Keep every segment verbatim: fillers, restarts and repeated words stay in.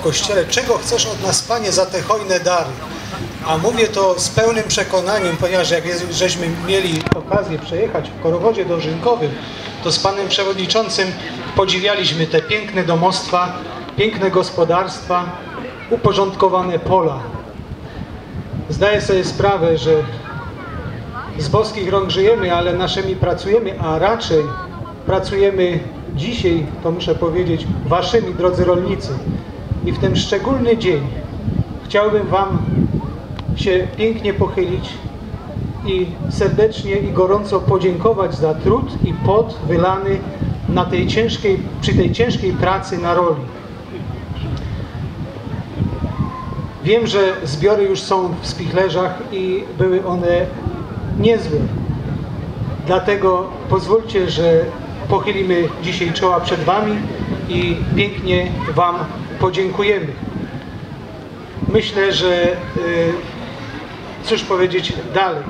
kościele: czego chcesz od nas, Panie, za te hojne dary? A mówię to z pełnym przekonaniem, ponieważ jak żeśmy mieli okazję przejechać w korowodzie dożynkowym, to z panem przewodniczącym podziwialiśmy te piękne domostwa, piękne gospodarstwa, uporządkowane pola. Zdaję sobie sprawę, że z boskich rąk żyjemy, ale naszymi pracujemy, a raczej pracujemy dzisiaj, to muszę powiedzieć, waszymi, drodzy rolnicy. I w ten szczególny dzień chciałbym wam się pięknie pochylić i serdecznie i gorąco podziękować za trud i pot wylany na tej ciężkiej, przy tej ciężkiej pracy na roli. Wiem, że zbiory już są w spichlerzach i były one niezłe. Dlatego pozwólcie, że pochylimy dzisiaj czoła przed wami i pięknie wam podziękujemy. Myślę, że yy, cóż powiedzieć dalej.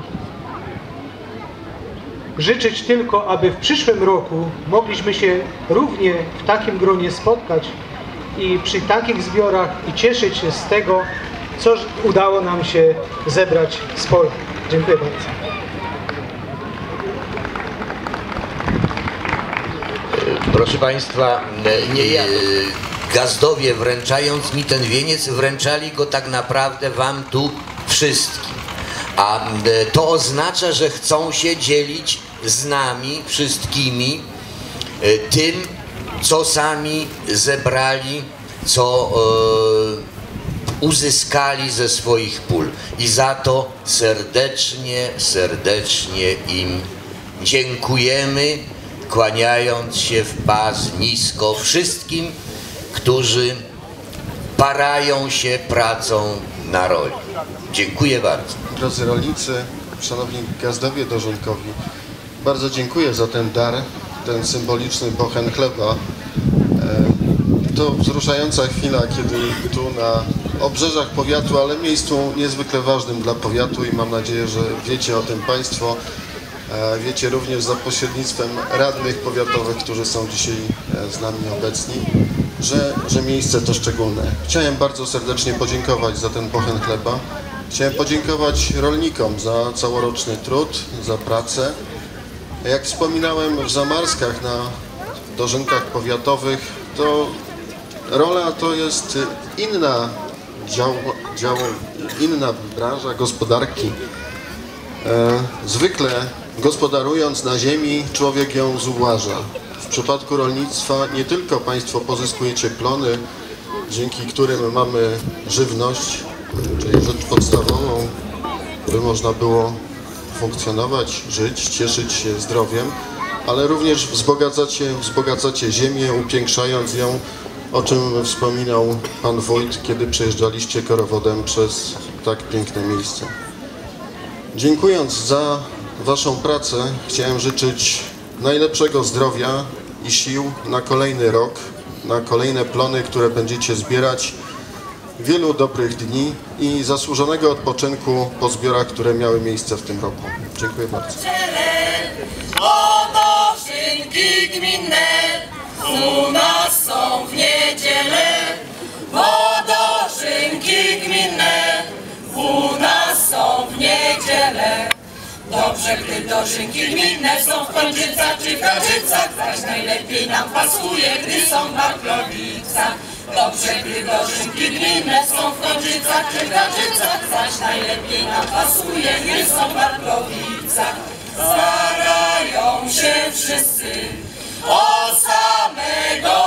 Życzyć tylko, aby w przyszłym roku mogliśmy się równie w takim gronie spotkać i przy takich zbiorach i cieszyć się z tego, co udało nam się zebrać z pola. Dziękuję bardzo. Proszę Państwa, nie ja. Gazdowie, wręczając mi ten wieniec, wręczali go tak naprawdę wam tu wszystkim. A to oznacza, że chcą się dzielić z nami wszystkimi tym, co sami zebrali, co e, uzyskali ze swoich pól. I za to serdecznie, serdecznie im dziękujemy, kłaniając się w pas nisko wszystkim, którzy parają się pracą na roli. Dziękuję bardzo. Drodzy rolnicy, szanowni gazdowie dożynkowi, bardzo dziękuję za ten dar, ten symboliczny bochen chleba. To wzruszająca chwila, kiedy tu na obrzeżach powiatu, ale miejscu niezwykle ważnym dla powiatu i mam nadzieję, że wiecie o tym Państwo, wiecie również za pośrednictwem radnych powiatowych, którzy są dzisiaj z nami obecni, że, że miejsce to szczególne. Chciałem bardzo serdecznie podziękować za ten bochen chleba. Chciałem podziękować rolnikom za całoroczny trud, za pracę. Jak wspominałem w Zamarskach na dożynkach powiatowych, to rola to jest inna, dział, dział, inna branża gospodarki. E, zwykle gospodarując na ziemi, człowiek ją zuboża. W przypadku rolnictwa nie tylko Państwo pozyskujecie plony, dzięki którym mamy żywność, czyli rzecz podstawową, by można było funkcjonować, żyć, cieszyć się zdrowiem, ale również wzbogacacie, wzbogacacie ziemię, upiększając ją, o czym wspominał Pan Wójt, kiedy przejeżdżaliście korowodem przez tak piękne miejsce. Dziękując za Waszą pracę, chciałem życzyć najlepszego zdrowia i sił na kolejny rok, na kolejne plony, które będziecie zbierać, wielu dobrych dni i zasłużonego odpoczynku po zbiorach, które miały miejsce w tym roku. Dziękuję bardzo. O dożynki gminne u nas są w niedzielę. O dożynki gminne u nas są w niedzielę. Dobrze, gdy dożynki gminne są w Kądziecach czy w Garzycach, zaś najlepiej nam pasuje, gdy są w Marklowicach. Dobrze, gdy dożynki gminne są w Kądziecach czy w Garzycach, zaś najlepiej nam pasuje, gdy są w Marklowicach. Starają się wszyscy o samego